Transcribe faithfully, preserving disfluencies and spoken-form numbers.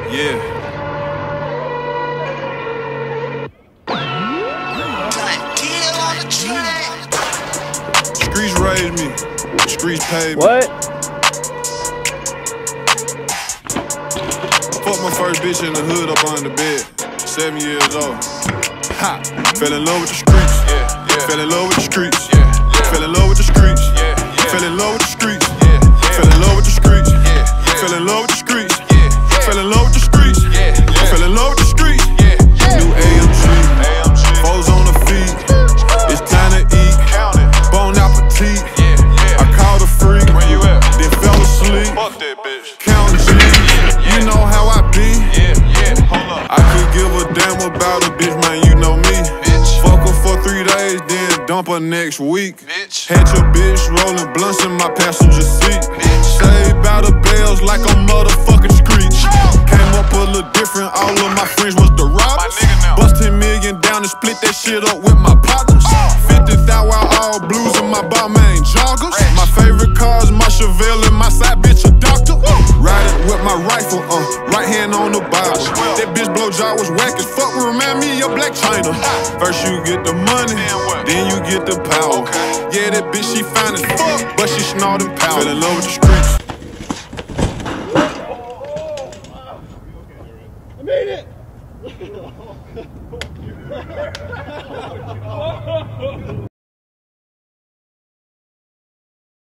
Yeah. Streets raised me. Streets paid me. What? Fuck my first bitch in the hood up under the bed. Seven years old. Ha! Fell in love with the streets. Yeah, yeah. Fell in love with the streets. Yeah, yeah. Fell in love with the streets. Yeah, yeah. Fell in love with the streets. Yeah, yeah. Fell in love with the streets. Yeah, yeah. Fell in love with the streets. Yeah, yeah. Fell in love with the streets. Yeah, yeah. Fell in love with the streets. Yeah, yeah. New A M G. Foes on the feet. It's time to eat. Bon appetit. Yeah, yeah. I called a freak. Where you at? Then fell asleep. Fuck that bitch. Count G. You know how I be. Yeah, yeah. Hold up. I could give a damn about a bitch, man. You know me. Bitch. Fuck her for three days, then dump her next week. Bitch. Had your bitch rolling blunts in my passenger seat. Bitch. Saved by the bells like a motherfucking screech. Came up a little different. All of my friends was the robbers. Bust ten million down and split that shit up with my partners. fifty thousand while all blues in my Balmain joggers. My favorite car is my Chevelle and my side bitch a doctor. Riding with my rifle, uh, right hand on the Bible. That bitch blowjob was whack as fuck, remind me of Black China. First you get the money, then you get the power. Yeah, that bitch she fine as fuck, but she snorting powder. Fell in love with the streets. I made it!